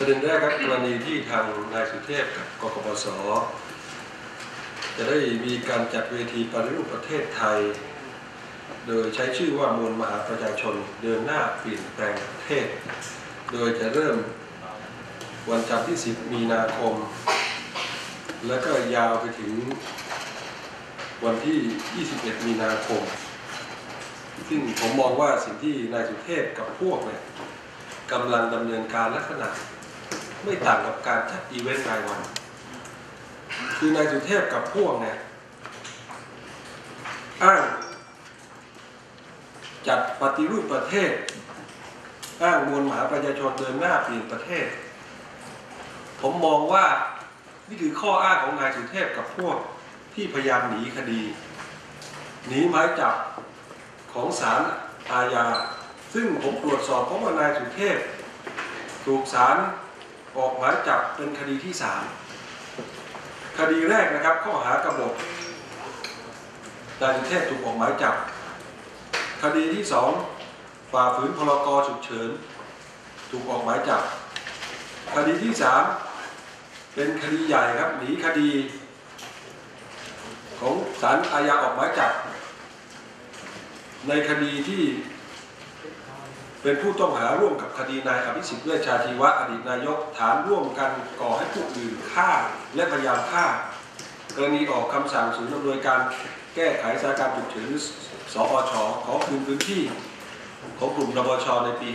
ประเด็นแรกครับกรณีที่ทางนายสุเทพกับกกปส.จะได้มีการจัดเวทีปฏิรูปประเทศไทยโดยใช้ชื่อว่ามวลมหาประชาชนเดินหน้าเปลี่ยนแปลงประเทศโดยจะเริ่มวันจันทร์ที่10 มีนาคมและก็ยาวไปถึงวันที่21 มีนาคมซึ่งผมมองว่าสิ่งที่นายสุเทพกับพวกเนี่ยกำลังดำเนินการลักษณะไม่ต่างกับการจัดอีเวนต์รายวันคือนายสุเทพกับพวกเนี่ยอ้างจัดปฏิรูปประเทศอ้างมวลมหาประชาชนเดินหน้าเปลี่ยนประเทศผมมองว่านี่คือข้ออ้างของนายสุเทพกับพวกที่พยายามหนีคดีหนีหมายจับของศาลอาญาซึ่งผมตรวจสอบเพราะว่านายสุเทพถูกศาลออกหมายจับเป็นคดีที่3คดีแรกนะครับข้อหากบฏนายสุเทพถูกออกหมายจับคดีที่2ฝ่าฝืนพรก.ฉุกเฉินถูกออกหมายจับคดีที่3เป็นคดีใหญ่ครับหนีคดีของศาลอาญาออกหมายจับในคดีที่เป็นผู้ต้องหาร่วมกับคดีนายอภิสิทธิ์เวชชาชีวะอดีตนายกฐานร่วมกันก่อให้ผู้อื่นฆ่าและพยายามฆ่ากรณีออกคำสั่งศูนย์อำนวยการแก้ไขสถานการณ์ฉุกเฉินสปช.ขอคืนพื้นที่ของกลุ่มนปช.ในปี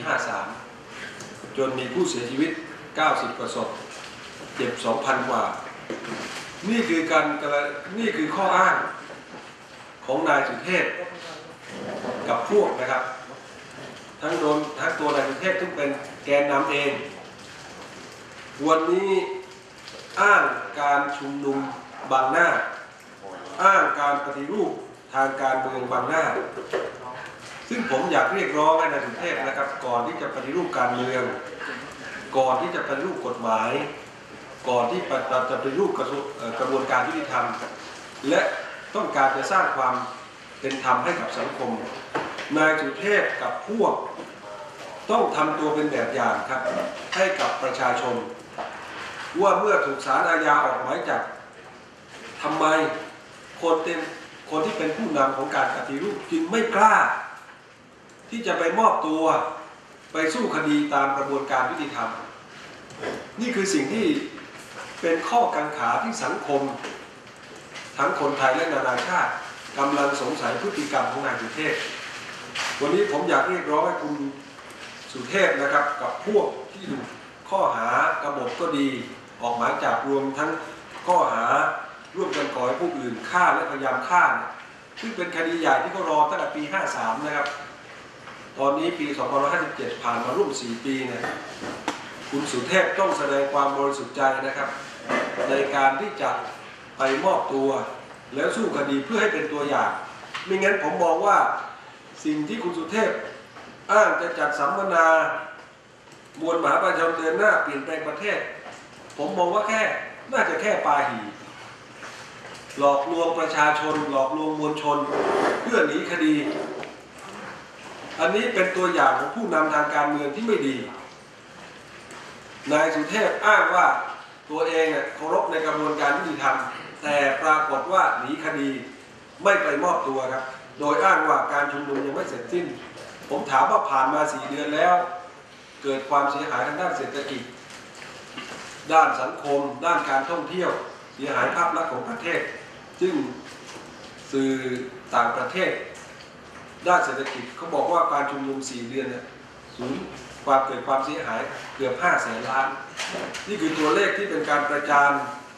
53จนมีผู้เสียชีวิต90 กว่าศพเจ็บ 2,000 กว่านี่คือข้ออ้างของนายสุเทพกับพวกนะครับทั้งตัวนายสุเทพซึ่งเป็นแกนนำเองวันนี้อ้างการชุมนุมบังหน้าอ้างการปฏิรูปทางการเมืองบังหน้าซึ่งผมอยากเรียกร้องให้นายสุเทพนะครับก่อนที่จะปฏิรูปการเมืองก่อนที่จะปฏิรูปกฎหมายก่อนที่จะปฏิรูปกระบวนการยุติธรรมและต้องการจะสร้างความเป็นธรรมให้กับสังคมนายสุเทพกับพวกต้องทำตัวเป็นแบบอย่างครับให้กับประชาชนว่าเมื่อถูกศาลอาญาออกหมายจับทำไมคนที่เป็นผู้นำของการปฏิรูปจึงไม่กล้าที่จะไปมอบตัวไปสู้คดีตามกระบวนการยุติธรรมนี่คือสิ่งที่เป็นข้อกังขาที่สังคมทั้งคนไทยและนานาชาติกำลังสงสัยพฤติกรรมของนายสุเทพวันนี้ผมอยากเรียกร้องให้คุณสุเทพนะครับกับพวกที่ถูกข้อหากบฏก็ดีออกหมายจับรวมทั้งข้อหาร่วมกันก่อให้ผู้อื่นฆ่าและพยายามฆ่าซึ่งเป็นคดีใหญ่ที่เขารอตั้งแต่ปี 53นะครับตอนนี้ปี 2557ผ่านมาร่วม4 ปีเนี่ยคุณสุเทพต้องแสดงความบริสุทธิ์ใจนะครับในการที่จะไปมอบตัวแล้วสู้คดีเพื่อให้เป็นตัวอย่างไม่งั้นผมมองว่าสิ่งที่คุณสุเทพอ้างจะจัดสัมมนามวลมหาประชาชนเดินหน้าเปลี่ยนแปลงประเทศผมมองว่าน่าจะแค่ปาหีหลอกลวงประชาชนหลอกลวงมวลชนเพื่อหนีคดีอันนี้เป็นตัวอย่างของผู้นำทางการเมืองที่ไม่ดีนายสุเทพอ้างว่าตัวเองเคารพในกระบวนการยุติธรรมแต่ปรากฏว่าหนีคดีไม่ไปมอบตัวครับโดยอ้างว่าการชุมนุมยังไม่เสร็จสิ้นผมถามว่าผ่านมา4 เดือนแล้วเกิดความเสียหายทางด้านเศรษฐกิจด้านสังคมด้านการท่องเที่ยวเสียหายภาพลักษณ์ของประเทศซึ่งสื่อต่างประเทศด้านเศรษฐกิจเขาบอกว่าการชุมนุม4 เดือนเนี่ยเกิดความเสียหายเกือบ500,000 ล้านนี่คือตัวเลขที่เป็นการประจาน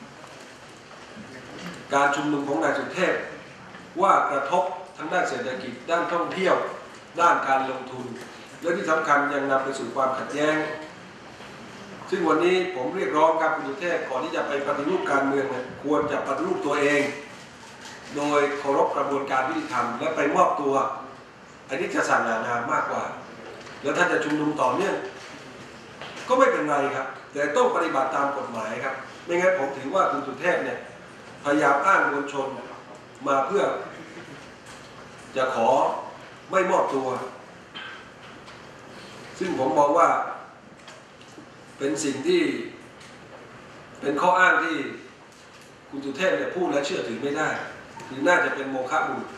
การชุมนุมของนายสุเทพว่ากระทบทั้งด้านเศรษฐกิจด้านท่องเที่ยวด้านการลงทุนและที่สำคัญยังนำไปสู่ความขัดแย้งซึ่งวันนี้ผมเรียกร้องครับคุณสุเทพก่อนที่จะไปปฏิรูปการเมืองควรจะปฏิรูปตัวเองโดยเคารพกระบวนการยุติธรรมและไปมอบตัวอันนี้จะสั่งงานมากกว่าแล้วถ้าจะชุมนุมต่อเนื่องก็ไม่เป็นไรครับแต่ต้องปฏิบัติตามกฎหมายครับไม่งั้นผมถือว่าคุณสุเทพเนี่ยพยายามอ้างมวลชนมาเพื่อจะขอไม่มอบตัวซึ่งผมมองว่าเป็นสิ่งที่เป็นข้ออ้างที่คุณสุเทพเนี่ยพูดและเชื่อถือไม่ได้หรือน่าจะเป็นโมฆะบุรุษ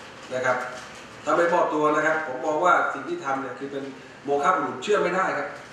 นะครับถ้าไม่มอบตัวนะครับผมมองว่าสิ่งที่ทำเนี่ยคือเป็นโมฆะบุรุษเชื่อไม่ได้ครับ